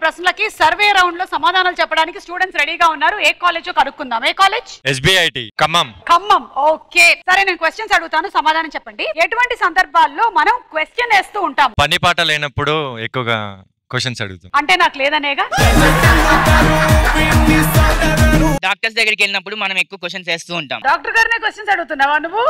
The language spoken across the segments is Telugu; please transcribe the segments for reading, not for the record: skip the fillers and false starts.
ప్రశ్నలకి సర్వే రౌండ్ లో సమాధానాలు చెప్పడానికి స్టూడెంట్స్ రెడీగా ఉన్నారు. ఏ కాలేజ్ కనుక్కుందాం. ఏ college? SBIT Khammam. Khammam. Okay, సరే నేను క్వశ్చన్స్ అడుగుతాను, సమాధానం చెప్పండి. ఎటువంటి సందర్భాల్లో మనం క్వశ్చన్ వేస్తూ ఉంటాం? పని పాట లేనప్పుడు ఎక్కువగా క్వశ్చన్స్ అడుగుతాం. అంటే నాకు లేదనేగా. డాక్టర్స్ దగ్గరికి వెళ్ళినప్పుడు మనం ఎక్కువ క్వశ్చన్స్ వేస్తూ ఉంటాం. డాక్టర్ గారినే క్వశ్చన్స్ అడుగుతున్నావా నువ్వు?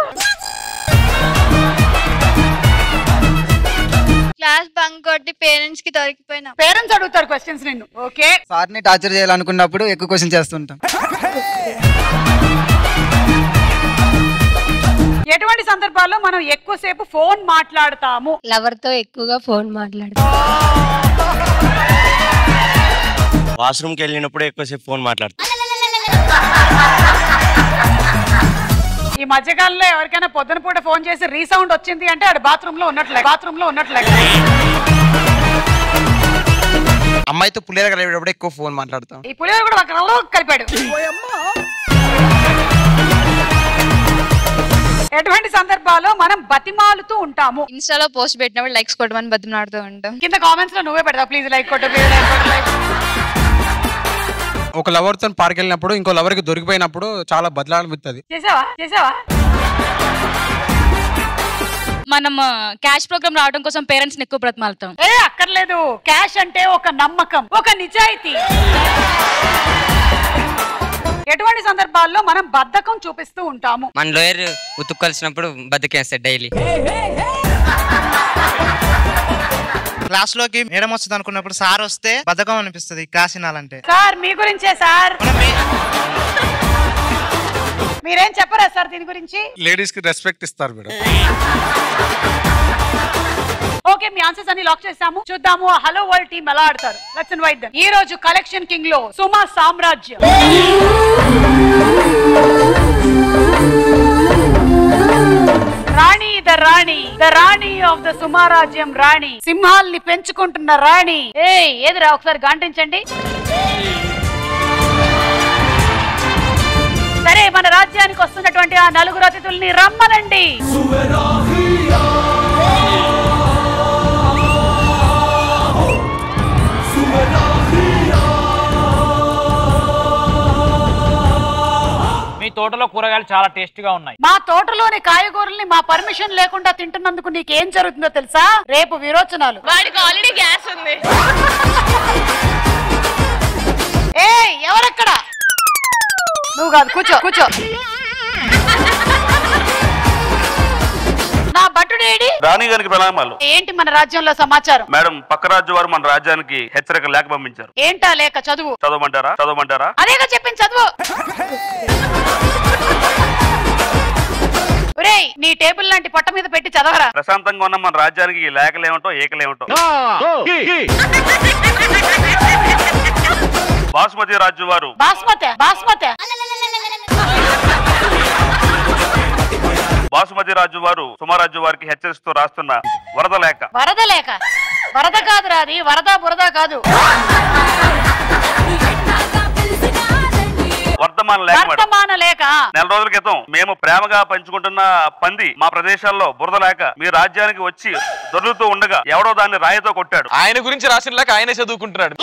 క్లాస్ బంక్ కొట్టి పేరెంట్స్ కి దొరికిపోయినా. పేరెంట్స్ అడుగుతారు క్వశ్చన్స్ నిన్ను. ఓకే. సార్ని టార్చర్ చేయాలనుకున్నప్పుడు ఎక్కువ క్వశ్చన్ చేస్తుంటాం. ఎటువంటి సందర్భాల్లో మనం ఎక్కువసేపు ఫోన్ మాట్లాడతాము? లవర్ తో ఎక్కువగా ఫోన్ మాట్లాడతాం. వాష్రూమ్ కి వెళ్ళినప్పుడు ఎక్కువసేపు ఫోన్ మాట్లాడతాం. ఈ మధ్యకాలంలో ఎవరికైనా పొద్దున పూట ఫోన్ చేసి రీసౌండ్ వచ్చింది అంటే అది బాత్రూమ్ లో ఉన్నట్లే. అమ్మాయితో పులిహోర కలిపేటప్పుడు ఎక్కువ ఫోన్ మాట్లాడతాం. ఈ పులిహోర కూడా కలిపాడు. ఎటువంటి సందర్భాల్లో మనం బతిమాలుతూ ఉంటాము? ఇన్స్టాలో పోస్ట్ పెట్టినప్పుడు లైక్స్ కొట్టమని బతిమాడుతూ ఉంటాం. కింద కామెంట్స్ లో నువ్వే పెడతావు, ప్లీజ్ లైక్ కొట్టు, ప్లీజ్ లైక్ కొట్టు. ఒక లవర్ తో పార్క్ వెళ్ళినప్పుడు ఇంకో లవర్ కి దొరికిపోయినప్పుడు చాలా బదలాడుతుంది. చేసావా? మనం క్యాష్ ప్రోగ్రామ్ రావడం కోసం పేరెంట్స్ ఎక్కువ బ్రతిమాలుతాం. అక్కర్లేదు. క్యాష్ అంటే ఒక నమ్మకం, ఒక నిజాయితీ. ఎటువంటి సందర్భాల్లో మనం బద్ధకం చూపిస్తూ ఉంటాము? మన లోయర్ ఉతుక్కొలిసినప్పుడు బద్దకేస్తాడు డైలీ. క్లాస్ లోకి మేడం వస్తుంది అనుకున్నప్పుడు సార్ వస్తే బద్ధకం అనిపిస్తుంది క్లాస్ వినాలంటే. సార్ మీ గురించే సార్. మీరేం చెప్పరా సార్ దీని గురించి? లేడీస్ కి రెస్పెక్ట్ ఇస్తారు మేడం. ఓకే, మీ ఆన్సర్స్ అన్ని లాక్ చేసాము. చూద్దాము హలో వరల్డ్ టీమ్ ఎలా ఆడతారు. Let's invite them. ఈ రోజు కలెక్షన్ కింగ్ లో సుమా సామ్రాజ్యం. రాణి ద రాణి ఆఫ్ ద సుమారాజ్యం రాణి. సింహాల్ని పెంచుకుంటున్న రాణి. ఏదిరా ఒకసారి గాంటించండి. సరే, మన రాజ్యానికి వస్తున్నటువంటి ఆ నలుగురు అతిథుల్ని రమ్మనండి. మీ తోటలో కూరగాయలు చాలా టేస్టీగా ఉన్నాయి. మా తోటలోని కాయగూరల్ని మా పర్మిషన్ లేకుండా తింటున్నందుకు నీకేం జరుగుతుందో తెలుసా? రేపు విరోచనాలు. వాడికి ఆల్రెడీ గ్యాస్ ఉంది. ఎవరక్కడ? నువ్వు కాదు, కూర్చో. నా భటుడేడి? రాణి గారికి ప్రణామాలు. ఏంటి మన రాజ్యంలో సమాచారం? మేడం, పక్క రాజ్యం వారు మన రాజ్యానికి హెచ్చరిక లేఖ పంపించారు. ఏంటా లేఖ? చదవమంటారా? అదేగా చెప్పింది, చదువు. ఒరేయ్, నీ టేబుల్ లాంటి పొట్ట మీద పెట్టి చదవరా. ప్రశాంతంగా ఉన్న మన రాజ్యానికి లేఖలేమిటో ఏకలేమిటో. బాస్మతి రాజ్యం వారు. బాసుమతి రాజు వారు సుమారాజు వారికి హెచ్చరిస్తూ రాస్తున్న వరద లేఖ. వరద కాదురా, అది బురద కాదు. వర్తమాన లేఖ. నెల రోజుల క్రితం మేము ప్రేమగా పంచుకుంటున్న పంది మా ప్రదేశాల్లో బురద లేక మీ రాజ్యానికి వచ్చి దొరుకుతూ ఉండగా ఎవడో దాన్ని రాయితో కొట్టాడు. ఆయన గురించి రాసిన లేక ఆయనే చదువుకుంటున్నాడు.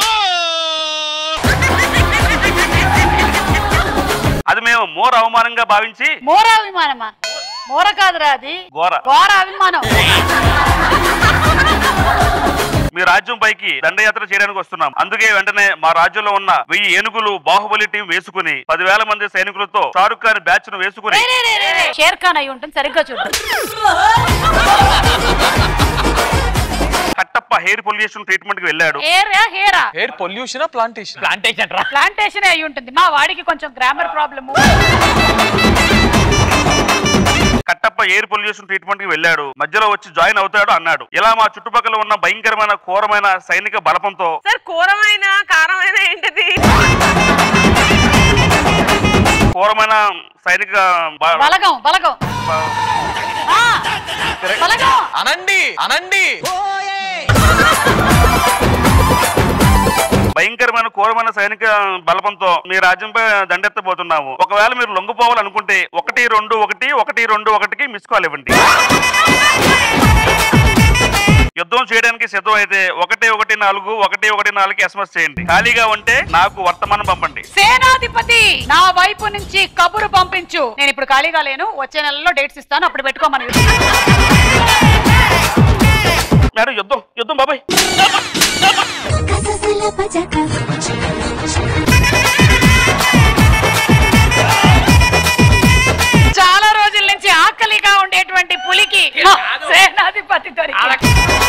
అది మేము మోర అవమానంగా భావించి. మోర కాదురా, అది ఘోర అభిమానం. మీ రాజ్యం పైకి దండయాత్ర చేయడానికి వస్తున్నాం. అందుకే వెంటనే మా రాజ్యంలో ఉన్న 1000 ఏనుగులు బాహుబలి టీం వేసుకుని 10,000 మంది సైనికులతో షారుఖ్ ఖాన్ బ్యాచ్ ను వేసుకుని. షేర్ ఖాన్ అయి ఉంటుంది, సరిగ్గా చూడండి. కట్టప్ప హెయిర్ పొల్యూషన్ ట్రీట్మెంట్ కి వెళ్ళాడు. హెయిర్ పొల్యూషన్ ప్లాంటేషన్ అయి ఉంటుంది. మా వాడికి కొంచెం grammar problem. Kattappa air pollution treatment కి వెళ్ళాడు. మధ్యలో వచ్చి జాయిన్ అవుతాడు అన్నాడు. ఇలా మా చుట్టుపక్కల ఉన్న భయంకరమైన ఘోరమైన సైనిక బలపంతో. ఘోరమైన కారమైన ఏంటిది? ఘోరమైన సైనిక బలగం. అనండి. భయంకరమైన ఘోరమైన సైనిక బలపంతో మీ రాజ్యంపై దండెత్తబోతున్నాము. ఒకవేళ మీరు లొంగిపోవాలనుకుంటే 121 121కి మిస్ కాల్ ఇవ్వండి. యుద్ధం చేయడానికి సిద్ధం అయితే 114 SMS చేయండి. ఖాళీగా ఉంటే నాకు వర్తమానం పంపండి. సేనాధిపతి నా వైపు నుంచి కబురు పంపించు. నేను ఇప్పుడు ఖాళీగా లేను, వచ్చే నెలలో డేట్స్ ఇస్తాను, అప్పుడు పెట్టుకోమని. మేడం యుద్ధం బాబాయ్. చాలా రోజుల నుంచి ఆకలిగా ఉండేటువంటి పులికి సేనాధిపతి దొరికి.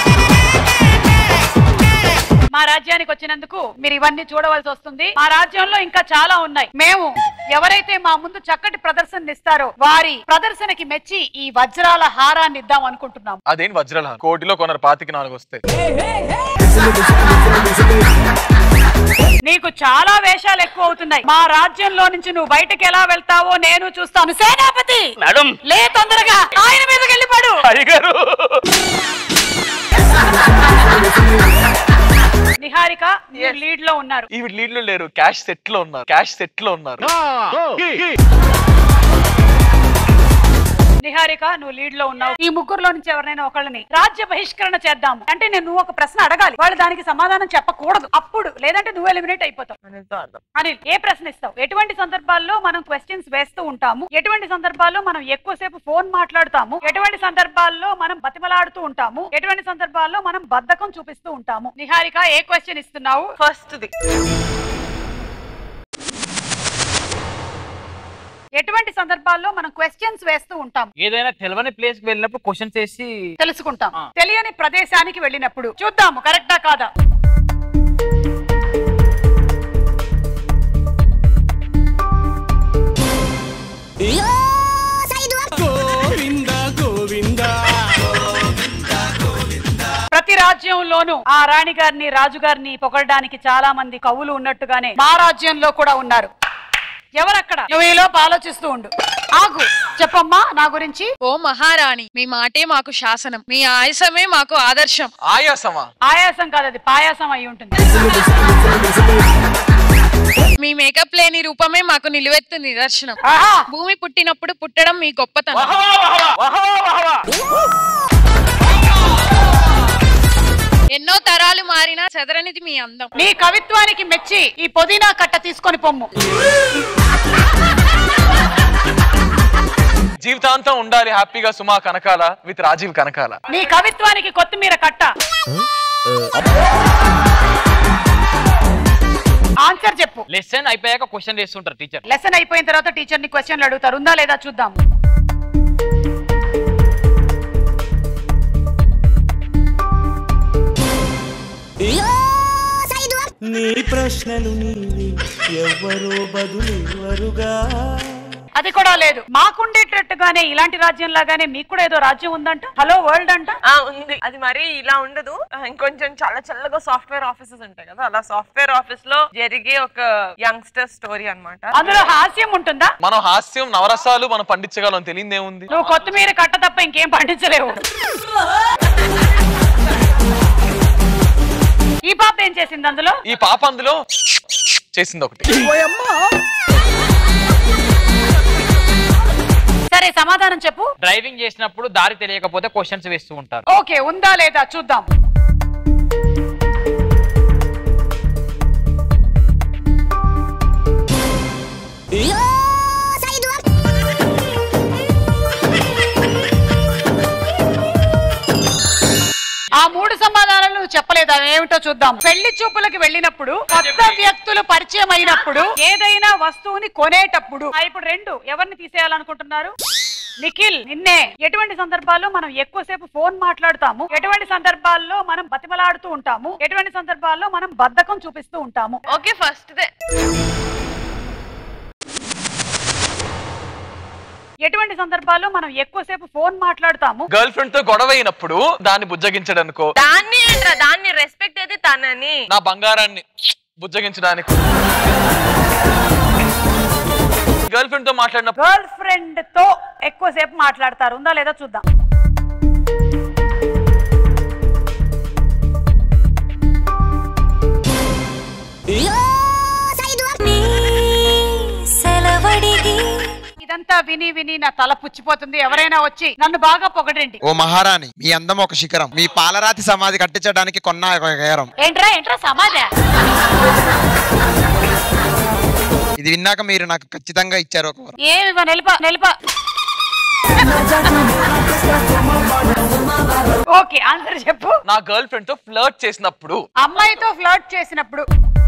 మా రాజ్యానికి వచ్చినందుకు మీరు ఇవన్నీ చూడవలసి వస్తుంది. మా రాజ్యంలో ఇంకా చాలా ఉన్నాయి. మేము ఎవరైతే మా ముందు చక్కటి ప్రదర్శన ఇస్తారో వారి ప్రదర్శనకి మెచ్చి ఈ వజ్రాల హారాన్ని ఇద్దాం అనుకుంటున్నాం. అదేంటి వజ్రాల హారం? కోటిలో కొన్నారు 24 వస్తాయి. నీకు చాలా వేషాలు ఎక్కువ అవుతున్నాయి. మా రాజ్యంలో నుంచి నువ్వు బయటకు ఎలా వెళ్తావో నేను చూస్తాను. సేనాపతి మేడం లే, తొందరగా ఆయన మీదకి వెళ్ళిపోడు. నిహారిక లీడ్ లో ఉన్నారు. ఈ లీడ్ లో లేరు, క్యాష్ సెట్ లో ఉన్నారు. నిహారిక నువ్వు లీడ్ లో ఉన్నావు. ఈ ముగ్గురులో నుంచి ఎవరైనా ఒకళ్ళని రాజ్య బహిష్కరణ చేద్దాము అంటే నువ్వు ఒక ప్రశ్న అడగాలి, వాళ్ళు దానికి సమాధానం చెప్పకూడదు. అప్పుడు లేదంటే నువ్వు ఎలిమినేట్ అయిపోతావు. అనిల్ ఏ ప్రశ్న ఇస్తావు? ఎటువంటి సందర్భాల్లో మనం క్వశ్చన్స్ వేస్తూ ఉంటాము, ఎటువంటి సందర్భాల్లో మనం ఎక్కువసేపు ఫోన్ మాట్లాడుతాము, ఎటువంటి సందర్భాల్లో మనం బతిమలాడుతూ ఉంటాము, ఎటువంటి సందర్భాల్లో మనం బద్ధకం చూపిస్తూ ఉంటాము. నిహారిక ఏ క్వశ్చన్ ఇస్తున్నావు? First the. ఎటువంటి సందర్భాల్లో మనం క్వశ్చన్స్ వేస్తూ ఉంటాం? ఏదైనా తెలియని ప్లేస్ కి వెళ్ళినప్పుడు క్వశ్చన్స్ వేసి తెలుసుకుంటాం. తెలియని ప్రదేశానికి వెళ్ళినప్పుడు. చూద్దాము కరెక్టా కాదా. ప్రతి రాజ్యంలోనూ ఆ రాణి గారిని రాజుగారిని పొగడడానికి చాలా మంది కవులు ఉన్నట్టుగానే మా రాజ్యంలో కూడా ఉన్నారు. ఎవరక్కడ? నువ్వు ఈలోపు ఆలోచిస్తూ ఉండు. ఆగు, చెప్పమ్మా నా గురించి. ఓ మహారాణి, మీ మాటే మాకు శాసనం, మీ ఆయాసమే మాకు ఆదర్శం. ఆయాసమా? ఆయాసం కాదు, అది పాయాసం అయి ఉంటుంది. మీ మేకప్ లేని రూపమే మాకు నిలువెత్తు నిదర్శనం. భూమి పుట్టినప్పుడు పుట్టడం మీ గొప్పతనం. ఎన్నో తరాలు మారినా చెదరనిది మీ అందం. నీ కవిత్వానికి మెచ్చి ఈ పుదీనా కట్ట తీసుకొని పొమ్ము. జీవితాంతం ఉండాలి హ్యాపీగా సుమా కనకాల విత్ రాజీవ్ కనకాల. నీ కవిత్వానికి కొత్తిమీర కట్ట. ఆన్సర్ చెప్పు. లెసన్ అయిపోయాక క్వశ్చన్ చేస్తుంటారు టీచర్. లెసన్ అయిపోయిన తర్వాత టీచర్ ని క్వశ్చన్లు అడుగుతారు. ఉందా లేదా చూద్దాం. నీ ప్రశ్నలు నీవి ఎవరో బదులివ్వరుగా. అది కూడా లేదు. మాకుండేటట్టుగానే ఇలాంటి రాజ్యం లాగానే మీకు కూడా ఏదో రాజ్యం ఉందంట. హలో వరల్డ్ అంట. ఉంది. అది మరి ఇలా ఉండదు, ఇంకొంచెం చాలా చల్లగా సాఫ్ట్వేర్ ఆఫీసెస్ ఉంటాయి కదా, అలా సాఫ్ట్వేర్ ఆఫీస్ లో జరిగే ఒక యంగ్స్టర్ స్టోరీ అన్నమాట. అందులో హాస్యం ఉంటుందా? మనం హాస్యం నవరసాలు మనం పండించగలం, తెలియదేముంది. నువ్వు కొత్తిమీర కట్ట తప్ప ఇంకేం పండించలేవు. ఈ పాప ఏం చేసింది అందులో? ఈ పాప అందులో చేసింది ఒకటి. సరే సమాధానం చెప్పు. డ్రైవింగ్ చేసినప్పుడు దారి తెలియకపోతే క్వశ్చన్స్ వేస్తూ ఉంటారు. ఓకే, ఉందా లేదా చూద్దాం. ఆ మూడు సమాధానాలు చెప్పలేదు, అవి ఏమిటో చూద్దాం. పెళ్లి చూపులకు వెళ్ళినప్పుడు, కొత్త వ్యక్తులు పరిచయం అయినప్పుడు, ఏదైనా వస్తువుని కొనేటప్పుడు. ఇప్పుడు రెండు ఎవరిని తీసేయాలనుకుంటున్నారు? నిఖిల్, నిన్నే. ఎటువంటి సందర్భాల్లో మనం ఎక్కువసేపు ఫోన్ మాట్లాడుతాము, ఎటువంటి సందర్భాల్లో మనం బతిమలాడుతూ ఉంటాము, ఎటువంటి సందర్భాల్లో మనం బద్ధకం చూపిస్తూ ఉంటాము. ఓకే, ఫస్ట్ దే. ఎటువంటి సందర్భాల్లో మనం ఎక్కువసేపు ఫోన్ మాట్లాడుతాము? గర్ల్ ఫ్రెండ్ తో గొడవ అయినప్పుడు దాన్ని బుజ్జగించడానికో. దాన్ని రెస్పెక్ట్ అయితే తనని. నా బంగారాన్ని బుజ్జగించడానికి. గర్ల్ ఫ్రెండ్ తో మాట్లాడినప్పుడు. గర్ల్ ఫ్రెండ్ తో ఎక్కువసేపు మాట్లాడతారు. ఉందా లేదా చూద్దాం. ఇదంతా విని విని నా తల పుచ్చిపోతుంది. ఎవరైనా వచ్చి నన్ను బాగా పొగడండి. ఓ మహారాణి, మీ అందం ఒక శిఖరం, మీ పాలరాతి సమాధి కట్టించడానికి కొన్న ఒక గేరం. ఏంట్రా సమాజా? ఇది విన్నాక మీరు నాకు ఖచ్చితంగా ఇచ్చారు ఒక వరం. ఏమి నిలప. ఓకే, ఆన్సర్ చెప్పు. నా గర్ల్ ఫ్రెండ్ తో ఫ్లర్ట్ చేసినప్పుడు. అమ్మాయితో ఫ్లర్ట్ చేసినప్పుడు.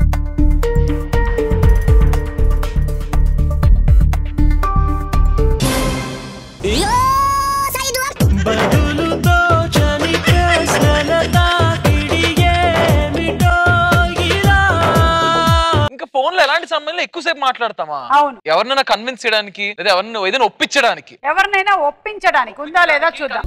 ఇంకా ఫోన్ లో ఎలాంటి సమయంలో ఎక్కువసేపు మాట్లాడతామా? అవును. ఎవరినైనా కన్విన్స్ చేయడానికి లేదా ఎవరినైనా ఏదైనా ఒప్పించడానికి. ఎవరినైనా ఒప్పించడానికి ఉందా లేదా చూద్దాం.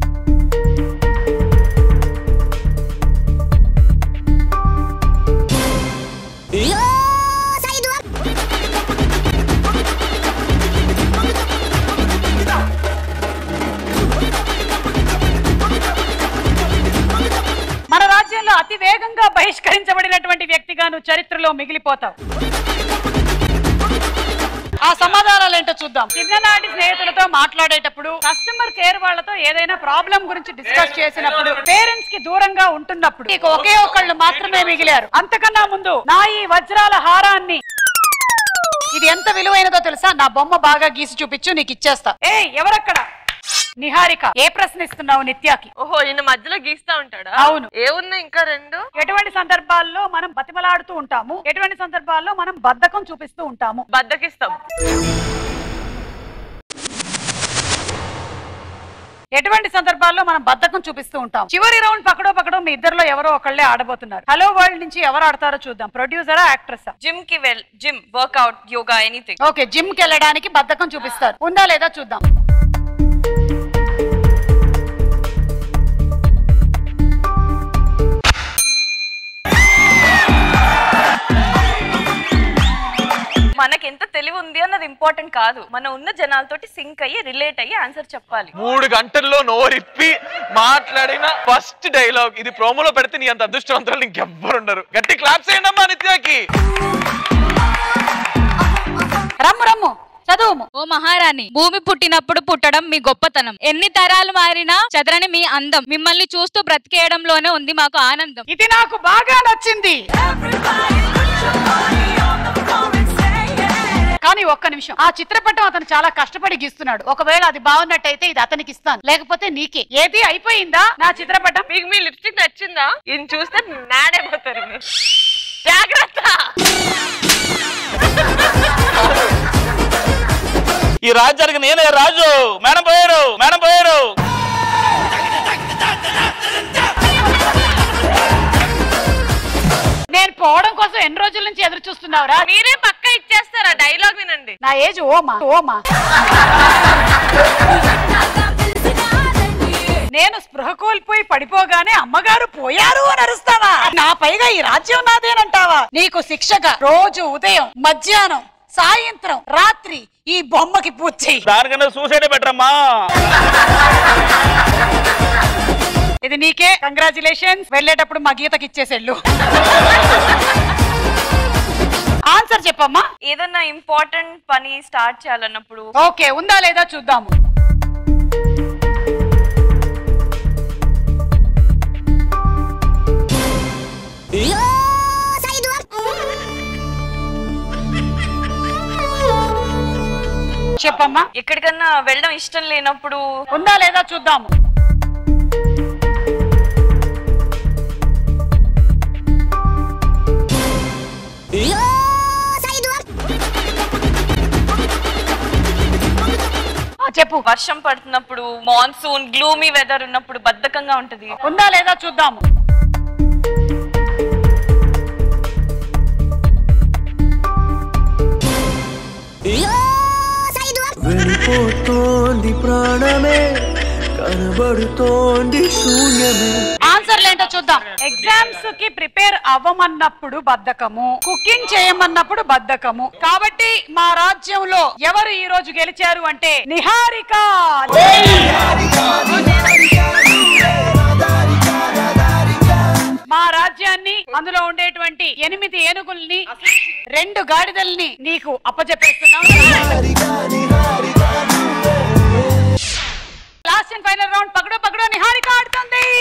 మన రాజ్యంలో అతి వేగంగా బహిష్కరించబడినటువంటి వ్యక్తిగా నువ్వు చరిత్రలో మిగిలిపోతావు. ఆ సమాధానాలు ఏంటో చూద్దాం. చిన్ననాటి స్నేహితులతో మాట్లాడేటప్పుడు, కస్టమర్ కేర్ వాళ్ళతో ఏదైనా ప్రాబ్లం గురించి డిస్కస్ చేసినప్పుడు, పేరెంట్స్ కి దూరంగా ఉంటున్నప్పుడు నీకు ఒకే ఒకళ్ళు మాత్రమే మిగిలారు. అంతకన్నా ముందు నా ఈ వజ్రాల హారాన్ని, ఇది ఎంత విలువైనదో తెలుసా? నా బొమ్మ బాగా గీసి చూపించు, నీకు ఇచ్చేస్తా. ఎవరక్కడ? నిహారిక. ఏ ప్రశ్న ఇస్తున్నావు నిత్యాకి? ఓహో, ఈయన మధ్యలో గీస్తా ఉంటాడా? అవును. ఏమున్నాయి ఇంకా రెండు? ఎటువంటి సందర్భాల్లో మనం బతిమలాడుతూ ఉంటాము, ఎటువంటి సందర్భాల్లో మనం బద్ధకం చూపిస్తూ ఉంటాము? బద్ధకిస్తాం. ఎటువంటి సందర్భాల్లో మనం బద్ధకం చూపిస్తూ ఉంటాం? చివరి రౌండ్ పకడో మీ ఇద్దరులో ఎవరో ఒకళ్ళే ఆడబోతున్నారు. హలో వరల్డ్ నుంచి ఎవరు ఆడతారో చూద్దాం. ప్రొడ్యూసరా, యాక్ట్రెసా? Gym, workout, yoga, anything. Okay, gym కి వెళ్ళడానికి బద్ధకం చూపిస్తారు. ఉందా లేదా చూద్దాం. మనకి ఎంత తెలివి ఉంది అన్నది ఇంపార్టెంట్ కాదు, మనం ఉన్న జనాలతోటి సింక్ అయ్యి రిలేట్ అయ్యి ఆన్సర్ చెప్పాలి. 3 గంటల్లో నోరిప్పి మాట్లాడిన ఫస్ట్ డైలాగ్ ఇది. ప్రోమోలో పెడితే నీ అంత అదృష్టవంతులు ఇంకెవ్వరుండరు. గట్టి క్లాప్స్ చేయండి అమ్మా నిత్యాకి. రమ్ము చదువు. ఓ మహారాణి, భూమి పుట్టినప్పుడు పుట్టడం మీ గొప్పతనం, ఎన్ని తరాలు మారినా చెదరని మీ అందం, మిమ్మల్ని చూస్తూ బ్రతికేయడంలోనే ఉంది మాకు ఆనందం. ఇది నాకు బాగా నచ్చింది. కానీ ఒక్క నిమిషం, ఆ చిత్రపటం అతను చాలా కష్టపడి గీస్తున్నాడు. ఒకవేళ అది బాగున్నట్టయితే ఇది అతనికి ఇస్తాను, లేకపోతే నీకే. ఏది అయిపోయిందా నా చిత్రపటం? మీకు మీ లిప్స్టిక్ నచ్చిందా? ఇది చూస్తే నాడైపోతారు. జాగ్రత్త. ఈ రాజ్యానికి నేనే రాజు. మేడం పోయారు. నేను పోవడం కోసం ఎన్ని రోజుల నుంచి ఎదురు చూస్తున్నావురా? మీరే పక్క ఇచ్చేస్తారా? డైలాగ్ వినండి. నా ఏజ్ ఓమా. నేను స్పృహ కోల్పోయి పడిపోగానే అమ్మగారు పోయారు అని అరుస్తావా? నా పైగా ఈ రాజ్యం నాదేనంటావా? నీకు శిక్షగా రోజు ఉదయం, మధ్యాహ్నం, సాయంత్రం, రాత్రి ఈ బొమ్మకి పూజ చెయ్యి. దానికన్నా సూసైడ్ బెటరమ్మా. ఇది నీకే. కంగ్రాచులేషన్స్. వెళ్ళేటప్పుడు మా గీతకి ఇచ్చేసేళ్ళు. ఆన్సర్ చెప్పమ్మా. ఏదన్నా ఇంపార్టెంట్ పని స్టార్ట్ చేయాలన్నప్పుడు. ఓకే, ఉందా లేదా చూద్దాము. చెప్పమ్మా. ఎక్కడికన్నా వెళ్ళడం ఇష్టం లేనప్పుడు. ఉందా లేదా చూద్దాము. చెప్పు. వర్షం పడుతున్నప్పుడు, మాన్సూన్, గ్లూమీ వెదర్ ఉన్నప్పుడు బద్ధకంగా ఉంటది. ఉందా లేదా చూద్దాము. వెళ్ళిపోతోంది ప్రాణమే, కనబడుతోంది శూన్యమే. ఆన్సర్లు ఏంటో చూద్దాం. ఎగ్జామ్స్ కి ప్రిపేర్ అవ్వమన్నప్పుడు బద్ధకము, కుకింగ్ చేయమన్నప్పుడు బద్ధకము. కాబట్టి మా రాజ్యంలో ఎవరు ఈ రోజు గెలిచారు అంటే నిహారిక. మా రాజ్యాన్ని, అందులో ఉండేటువంటి ఉన్నటువంటి 8 ఏనుగుల్ని 2 గాడిదల్ని నీకు అప్పచెప్పేస్తున్నాం. లాస్ట్ అండ్ ఫైనల్ రౌండ్ పగడో నిహారిక ఆడుతుంది.